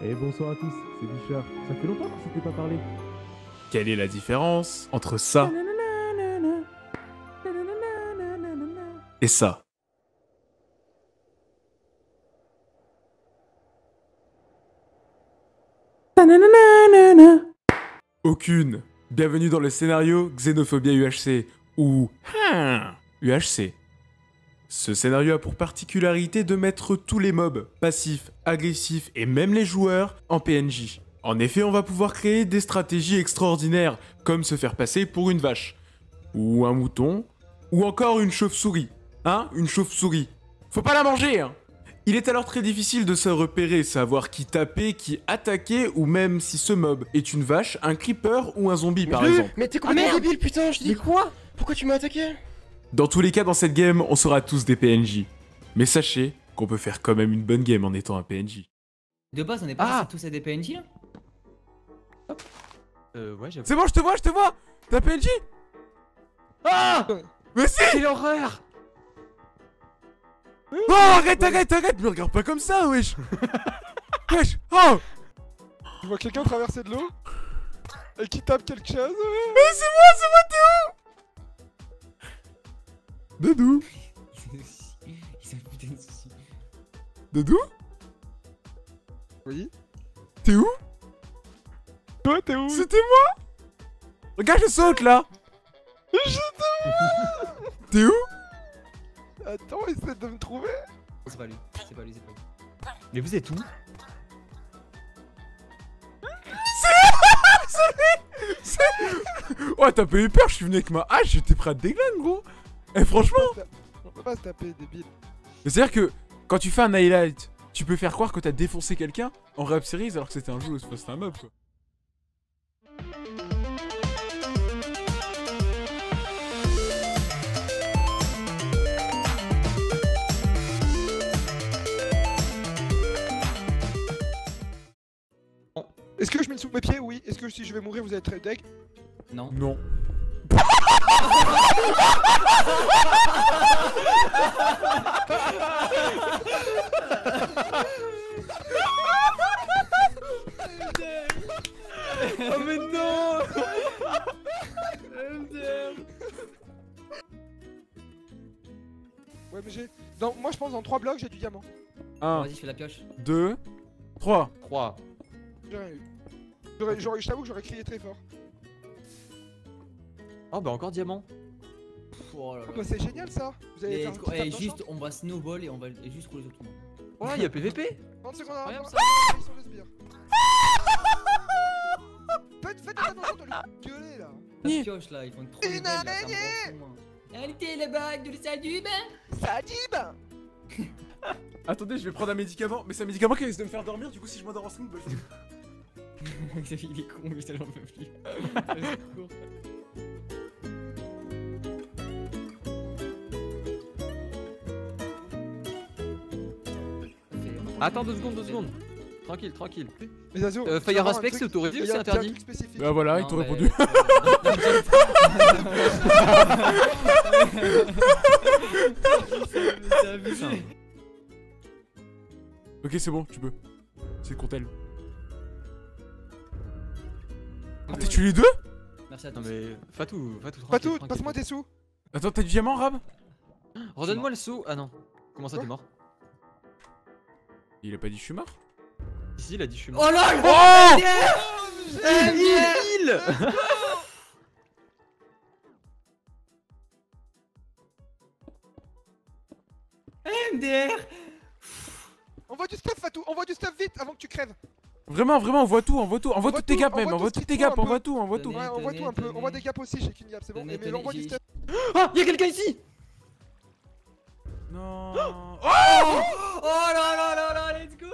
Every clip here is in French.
Et bonsoir à tous, c'est Bichard. Ça fait longtemps qu'on s'était pas parlé. Quelle est la différence entre ça et ça? Aucune. Bienvenue dans le scénario Xénophobia UHC, ou UHC. Ce scénario a pour particularité de mettre tous les mobs, passifs, agressifs et même les joueurs, en PNJ. En effet, on va pouvoir créer des stratégies extraordinaires, comme se faire passer pour une vache, ou un mouton, ou encore une chauve-souris. Hein? Une chauve-souris. Faut pas la manger, hein! Il est alors très difficile de se repérer, savoir qui taper, qui attaquer, ou même si ce mob est une vache, un creeper ou un zombie par exemple. Mais t'es complètement débile, putain, je dis quoi? Pourquoi tu m'as attaqué? Dans tous les cas, dans cette game, on sera tous des PNJ. Mais sachez qu'on peut faire quand même une bonne game en étant un PNJ. De base, on est pas tous à des PNJ là? Ouais, j'avoue. C'est bon, je te vois! T'es un PNJ? Ah! Mais si! Quelle horreur! Oh, arrête! Me regarde pas comme ça, wesh! Wesh! Oh! Je vois quelqu'un traverser de l'eau et qui tape quelque chose. Mais c'est moi, Théo! Doudou! Ils ont putain de soucis. Doudou? Oui. T'es où? Toi, t'es où? C'était moi! Regarde, je saute là! T'es où? Attends, essaie de me trouver. C'est pas lui, c'est pas lui. Mais vous êtes où? Oh, t'as pas eu peur, je suis venu avec ma hache, j'étais prêt à te déglinguer, gros! Eh, franchement! On peut pas se taper, débile. Mais c'est-à-dire que quand tu fais un highlight, tu peux faire croire que t'as défoncé quelqu'un en rap series alors que c'était un jeu, c'était un mob quoi. Est-ce que je mets le sous mes pieds? Oui. Est-ce que si je vais mourir, vous allez être très deg? Non. Non. Oh mais non! Ouais, mais j'ai. Non, moi je pense dans 3 blocs, j'ai du diamant. 1, Vas-y, je fais la pioche. 2, 3. 3. J'ai rien eu. Je t'avoue que j'aurais crié très fort. Oh bah encore diamant. Oh là Oh, là. bah c'est génial ça. Vous allez Et, faire un petit tape dans juste, le champ. on va snowball et on va juste rouler sur tout le monde. Oh là, y'a PVP. 30 secondes avant. Incroyable, ça. Sur le sbire. Faites attention de lui gueuler là. La pioche là, ils font trop Une de belles, là, ça me araignée. rend fou, moi. Arrêtez les bagues de l'Isadub. Sadib. Attendez, je vais prendre un médicament, mais c'est un médicament qui risque de me faire dormir, du coup si je m'endors en stream, bah je... Il est con, mais ça j'en peux plus. Vas-y, cours. Attends 2 secondes. Tranquille. Mais Azio, Fire Aspect, c'est autorisé ou c'est interdit? Bah voilà, il Non, t'a mais- répondu. C'est abusé. Ok, c'est bon, tu peux. C'est Contel. Ah, t'as tué les deux? Merci à Non tous. mais Fatou, tranquille. Patou, passe-moi tes sous. Attends, t'as du diamant, Rab? Redonne-moi le seau. Ah non. Comment ça Quoi t'es mort? Il a pas dit je suis mort? Ici il a dit je suis mort. Oh là Oh! Débile! MDR. Envoie du stuff, Fatou. Envoie du stuff vite avant que tu crèves. Vraiment, on voit tout, envoie toutes tes tout, gaps même, envoie envoie tout ce toutes qu'il tes te faut gaps, un envoie peu. tout, envoie tout. Tenez. Ouais, envoie tout un peu. tenez. Envoie des gaps aussi chez King Yap, c'est bon. Tenez, Mais envoie du j'ai- stuff. Ah, y'a quelqu'un ici! Non. Oh là là là là, let's go.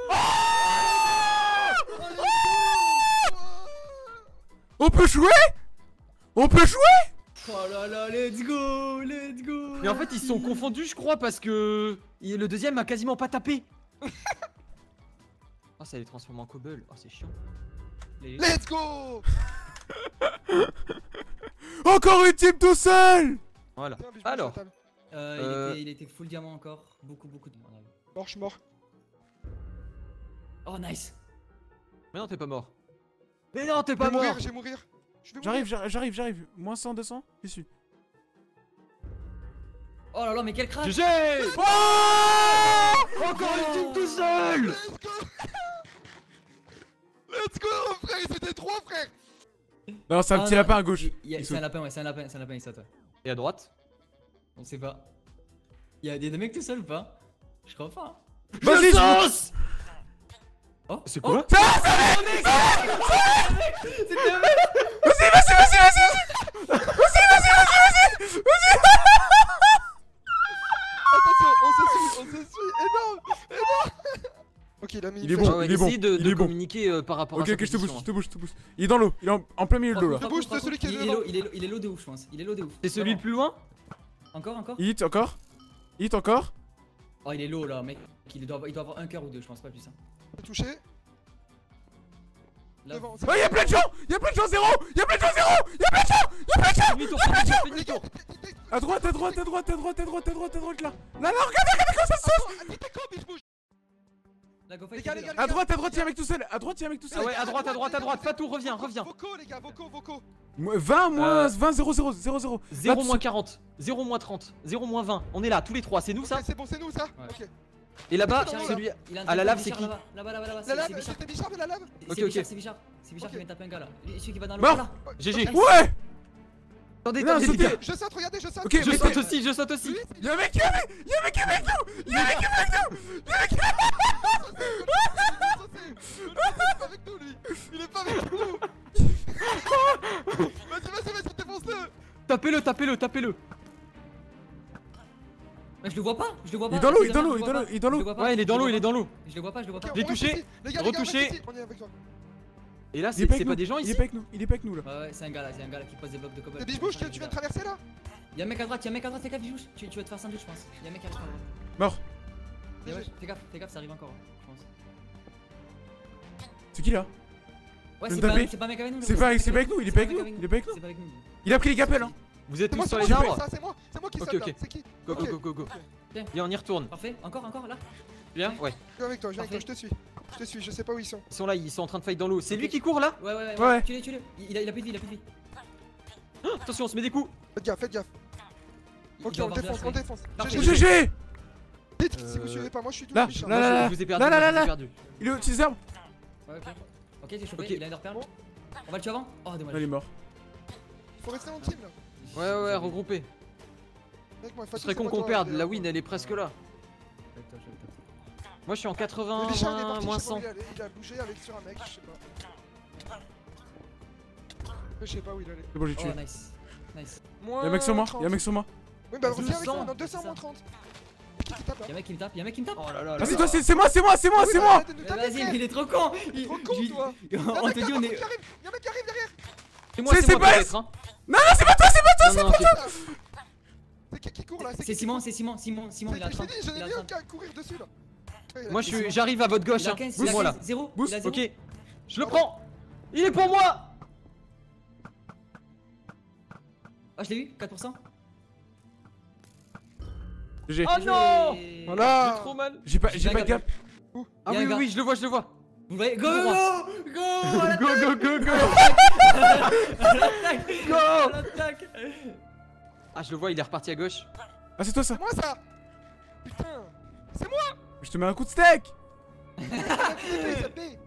On peut jouer? Oh là là, let's go. Mais en fait ils se sont confondus je crois parce que le deuxième a quasiment pas tapé. Oh ça les transforme en cobble. Oh c'est chiant. Let's go. Encore une team tout seul! Voilà. Tiens, puis je mets Alors. sur la table. Il était full diamant encore. Beaucoup de. Mort, je suis mort. Oh nice. Mais non, t'es pas mort. Mais non, t'es Je pas vais mort. mourir, je vais mourir. Je vais mourir. J'arrive. Moins 100, 200, j'y suis. Oh là là, mais quel crack! GG. Oh Encore une team tout seul. Let's go. Let's go, frère, c'était 3 frère. Non, c'est un petit lapin à gauche. Il C'est saute. un lapin, ouais, c'est un lapin, il saute. Ouais. Et à droite? On sait pas. Y'a des mecs tout seuls ou pas? Je crois pas. Hein. Vas-y, je Oh, C'est quoi? C'était un mec! Attention, on se suit. Énorme. Ok, il a mis Il est une bon, flèche. il est bon, Essaye de il est bon. communiquer par rapport à Ok, sa ok, je te position, bouge. Il est dans l'eau, il est en plein milieu de l'eau là. Je bouge, c'est celui qui est il est devant. low, il est low de ouf, je pense. Il est low de ouf. C'est celui le plus loin? Encore? Hit encore. Hit encore. Oh, il est low là, mec. Il doit avoir un cœur ou deux, je pense pas plus. Hein. J'ai touché. Là, Devant. Oh, y'a plein de gens. Zéro. Y'a plein de gens, zéro. Demi-tour, fais demi-tour. À droite là. Là, regarde. T'es con, bitch, bouge. la go Les fight. gars, les gars, À droite, y'a un mec tout seul. Ah ouais, à droite. Fatou, reviens. Vocaux, les gars, vocaux. 20 moins 20, 0, 0. 0 moins 40, 0 moins 30, 0 moins 20. On est là, tous les trois. C'est nous ça? Ok, c'est bon, c'est nous ça. Ouais. Ok. Et là-bas, J'arrive, celui. Il a un Ah, la truc lave, de c'est Bichard, qui? Là-bas, La c'est lave, Bichard. c'était Bichard de la lave. Ok, ok. C'est Bichard qui vient taper un gars là. Celui qui va dans le Mort. là. GG. Ouais. Attendez, Non, attendez, les gars. Je saute, regardez, je saute. Ok, Je mais saute aussi, je saute aussi. Y'a un mec avec nous. Il est pas avec nous, lui. Il est pas avec nous. Vas-y, défonce-le. Tapez-le. Mais je le vois pas. Il est dans l'eau, il est dans l'eau. Ouais, il est dans l'eau. Je le vois pas. Ok, J'ai on reste touché, ici. Les gars, retouché. reste ici. On est avec toi. Et là, Il est c'est pas des gens Il ici? est pas avec nous là. Ouais, c'est un gars là qui pose des blocs de cobble. T'es biche bouche, tu viens de traverser là? Y'a un mec à droite, fais gaffe, Bijouche. Tu vas te faire sandwich, je pense. Y'a un mec à droite. Mort. Et ouais, fais gaffe, ça arrive encore, je pense. C'est qui là? Ouais, Je c'est vais me taper. pas un mec avec nous. C'est pas avec nous, il est pas avec nous. C'est pas avec nous. Il a pris les gapels hein. Vous êtes C'est tous moi, sur c'est les moi, arbres? ça, c'est moi qui Ok, saute ok. là. C'est qui? Go, Ok. go. Viens, on y retourne. Parfait, encore là. Viens, ouais. Je viens avec toi, je te suis. Je sais pas où ils sont. Ils sont là, ils sont en train de fight dans l'eau. C'est lui qui court là? Ouais. Tue-le. Il a plus de vie. Attention, on se met des coups. Faites gaffe. Ok, on le défonce. Parfait. GG. Vite, si vous suivez pas, moi je suis tout Là, bichard. là, Moi, là. je vous ai perdu. Là. je vous ai perdu. Il est au petit arbre. Ouais, ok, j'ai chopé, Ok. il a une perle. On va le tuer avant? Oh, dommage. Il est mort. Faut rester en team là. Ouais, regroupé. Mec, moi, Ce serait con qu'on perde. La win, elle est presque là. Moi, je suis en Le 80, bichard il est parti, moins je sais pas 100. où il a bougé avec sur un mec, je sais pas. Je sais pas où il allait. C'est bon, j'ai tué. Oh, nice. Y'a un mec sur moi. 30. Y'a un mec sur moi. Oui, bah reviens avec 200, moi, on a 200 moins 30. Qui tape là? Y'a un mec qui me tape. Oh là là. Ah, c'est toi, c'est moi. Arrête de nous taper, Vas-y, frère. il est trop con. Trop con, toi. On te dit, on est. Y'a un mec qui arrive derrière. C'est moi, C'est pas- peut-être, hein. Non, c'est pas toi. Non, ok. C'est qui court là? C'est Simon, il a Je 30. t'ai dit, j'en ai mis un qui a courir dessus là. Moi, j'arrive à votre gauche, Il a hein. 15, Boost, moi là. 0. Boost, Il a 0. Ok. Je le prends. Il est pour moi. Ah, je l'ai eu, 4%. Oh GG. non. J'ai Voilà. trop mal. J'ai pas de gap. Ah Y'a un oui, gars. oui, je le vois. Vous voyez, go, Go. à l'attaque. Ah, je le vois, il est reparti à gauche. Ah, c'est toi ça. C'est moi ça. Putain. Je te mets un coup de steak. Ça paie.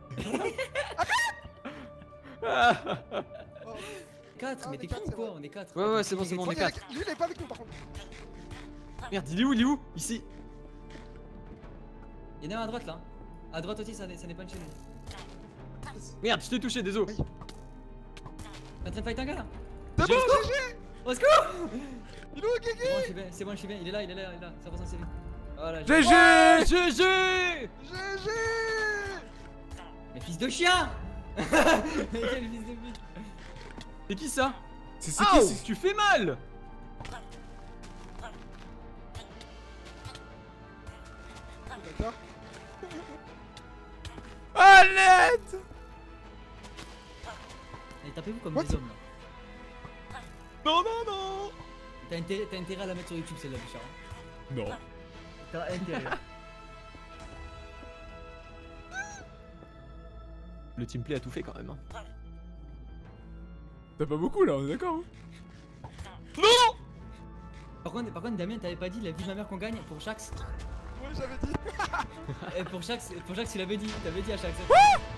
4, Ah, mais on t'es est con quatre, ou c'est quoi? vrai. On est 4. Ouais, c'est bon, on est 4. Lui il est pas avec nous par contre. Merde, il est où? Ici. Il y en a un à droite là. À droite aussi, ça n'est pas une chaîne. Merde, je t'ai touché, désolé. Oui. T'es en train de fight un gars là? C'est bon, GG. Au secours! Il est où, Guigui? C'est bon, je suis bien, il est là, ça passe en série. Voilà, GG. GG. GG. Mais fils de chien! Quel fils de pute! C'est qui ça? C'est qui? Aouh, tu fais mal. D'accord. Ah, l'aide. Allez, tapez-vous comme What? des hommes là. Non. T'as intérêt à la mettre sur YouTube celle-là, Bichard. Non. T'as intérêt. Le teamplay a tout fait quand même. Hein. T'as pas beaucoup là, on est d'accord hein? Par contre, Damien, t'avais pas dit la vie de ma mère qu'on gagne pour Shax? Ouais, j'avais dit. Pour Shax, il avait dit, t'avais dit à Shax.